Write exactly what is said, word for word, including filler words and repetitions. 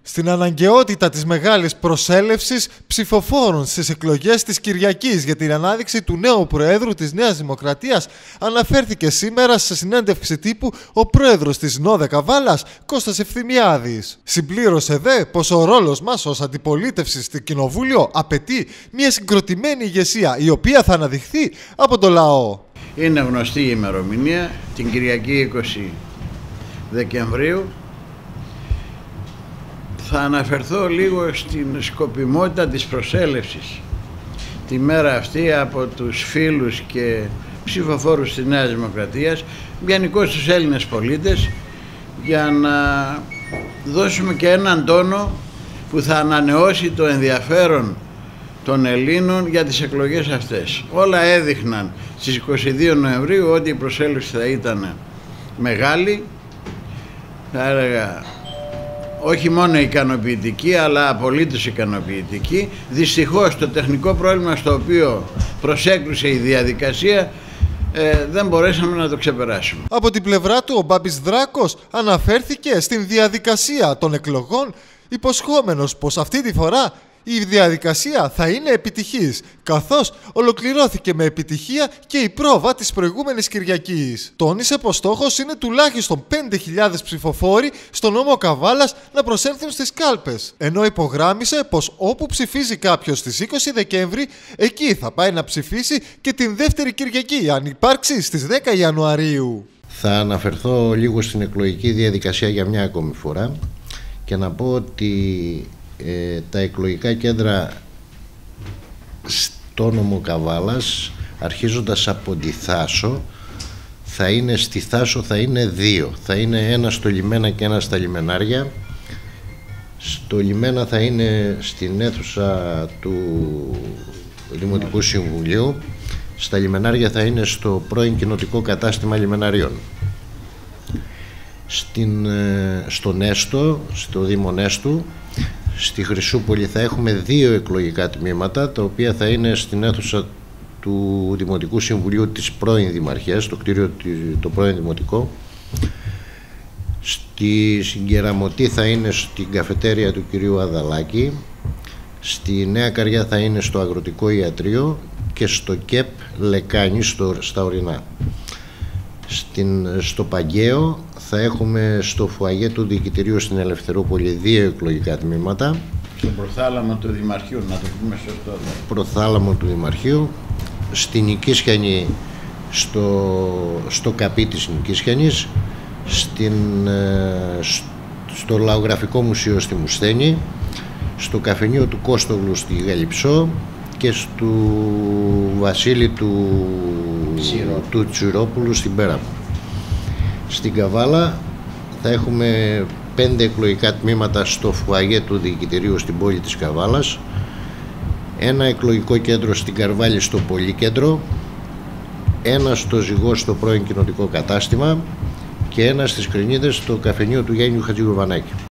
Στην αναγκαιότητα της μεγάλης προσέλευσης ψηφοφόρων στις εκλογές της Κυριακής για την ανάδειξη του νέου Προέδρου της Νέας Δημοκρατίας αναφέρθηκε σήμερα σε συνέντευξη τύπου ο Πρόεδρος της ΝΟΔΕ Καβάλας, Κώστας Ευθυμιάδης. Συμπλήρωσε δε πως ο ρόλος μας ως αντιπολίτευση στο Κοινοβούλιο απαιτεί μια συγκροτημένη ηγεσία, η οποία θα αναδειχθεί από το λαό. Είναι γνωστή η ημερομηνία, την Κυριακή είκοσι Δεκεμβρίου. Θα αναφερθώ λίγο στην σκοπιμότητα της προσέλευσης τη μέρα αυτή από τους φίλους και ψηφοφόρους της Νέας Δημοκρατίας, γενικώς τους Έλληνες πολίτες, για να δώσουμε και έναν τόνο που θα ανανεώσει το ενδιαφέρον των Ελλήνων για τις εκλογές αυτές. Όλα έδειχναν στις είκοσι δύο Νοεμβρίου ότι η προσέλευση θα ήταν μεγάλη, θα έλεγα όχι μόνο ικανοποιητική, αλλά απολύτως ικανοποιητική. Δυστυχώς το τεχνικό πρόβλημα στο οποίο προσέκρουσε η διαδικασία ε, δεν μπορέσαμε να το ξεπεράσουμε. Από την πλευρά του ο Μπάμπης Δράκος αναφέρθηκε στην διαδικασία των εκλογών, υποσχόμενος πως αυτή τη φορά η διαδικασία θα είναι επιτυχής, καθώς ολοκληρώθηκε με επιτυχία και η πρόβα της προηγούμενης Κυριακής. Τόνισε πως στόχος είναι τουλάχιστον πέντε χιλιάδες ψηφοφόροι στον νόμο Καβάλας να προσέλθουν στις κάλπες, ενώ υπογράμμισε πως όπου ψηφίζει κάποιος στις είκοσι Δεκέμβρη, εκεί θα πάει να ψηφίσει και την δεύτερη Κυριακή, αν υπάρξει στις δέκα Ιανουαρίου. Θα αναφερθώ λίγο στην εκλογική διαδικασία για μια ακόμη φορά και να πω ότι Ε, τα εκλογικά κέντρα στο νόμο Καβάλας, αρχίζοντας από τη Θάσο, θα είναι στη Θάσο θα είναι δύο. Θα είναι ένα στο Λιμένα και ένα στα Λιμενάρια. Στο Λιμένα θα είναι στην αίθουσα του Δημοτικού Συμβουλίου. Στα Λιμενάρια θα είναι στο πρώην κοινοτικό κατάστημα Λιμεναρίων. Στην, στο Νέστο, στο Δήμο Νέστου, στη Χρυσούπολη θα έχουμε δύο εκλογικά τμήματα, τα οποία θα είναι στην αίθουσα του Δημοτικού Συμβουλίου της πρώην Δημαρχίας, το κτίριο το πρώην Δημοτικό. Στη Συγκεραμωτή θα είναι στην καφετέρια του κυρίου Αδαλάκη. Στη Νέα Καριά θα είναι στο Αγροτικό Ιατρείο και στο ΚΕΠ Λεκάνη, στο, στα Ορεινά. Στην, στο Παγκαίο θα έχουμε στο φουαγέ του Διοικητηρίου στην Ελευθερούπολη δύο εκλογικά τμήματα. Στο προθάλαμο του Δημαρχείου, να το πούμε σωστό. Προθάλαμο του Δημαρχείου. Στην Νικήσιανη, στο, στο καπί της Νικήσιανης. Στην, στο Λαογραφικό Μουσείο στη Μουσθένη. Στο καφενείο του Κώστογλου στη Γαλιψό και στο Βασίλη του, του Τσιρόπουλου στην Πέραμο. Στην Καβάλα θα έχουμε πέντε εκλογικά τμήματα στο φουαγέ του Διοικητηρίου στην πόλη της Καβάλας, ένα εκλογικό κέντρο στην Καρβάλη στο Πολύκεντρο, ένα στο Ζυγό στο πρώην κοινοτικό κατάστημα και ένα στις Κρινίδες στο καφενείο του Γιάννη Χατζηγιοβανάκη.